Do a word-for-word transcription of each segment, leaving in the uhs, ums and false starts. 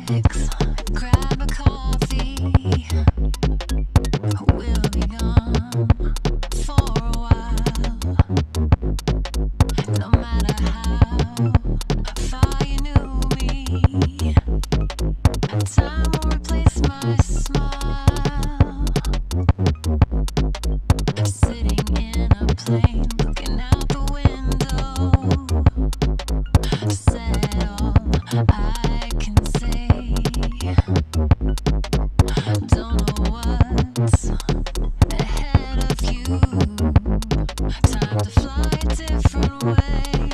X, grab a coffee. We'll be gone for a while. No matter how far you knew me, time will replace my smile. Sitting in a plane, looking out the window. Said all I can say. Don't know what's ahead of you. Time to fly a different way.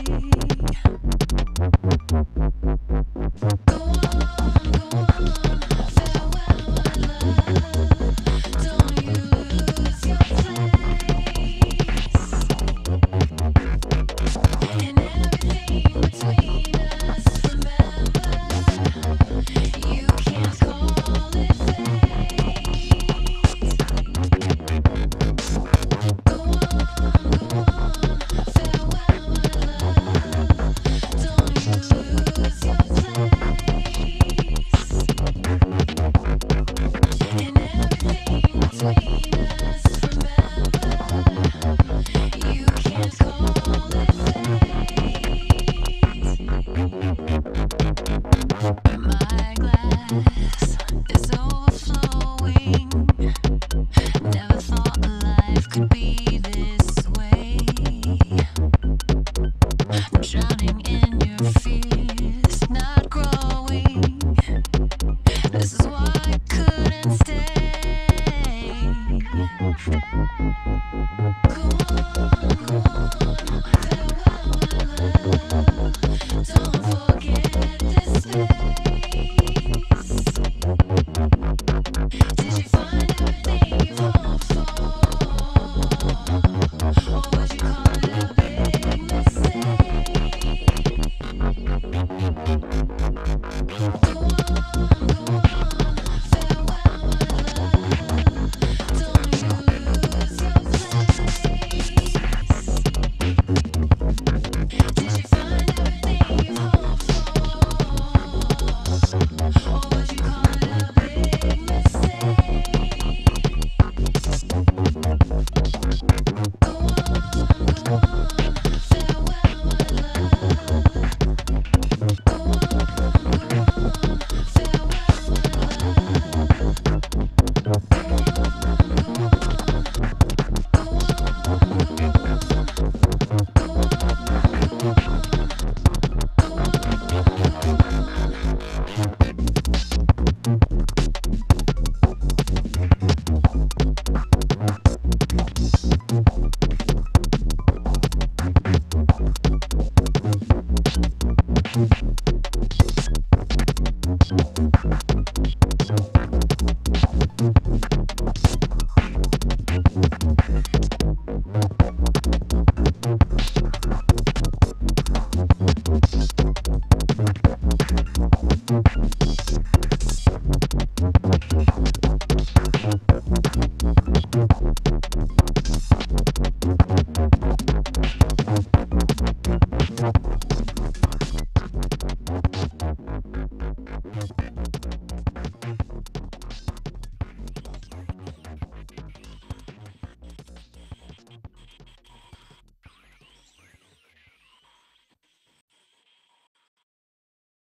Go on, go on, farewell my love. Don't you lose your place. And everything between us, remember, you can't call it fate. Go on, go on, farewell my love. Don't you lose your place. And everything between us, remember, you can't call it fate. My glass is overflowing. Never thought life could be this way. Drowning in your fear.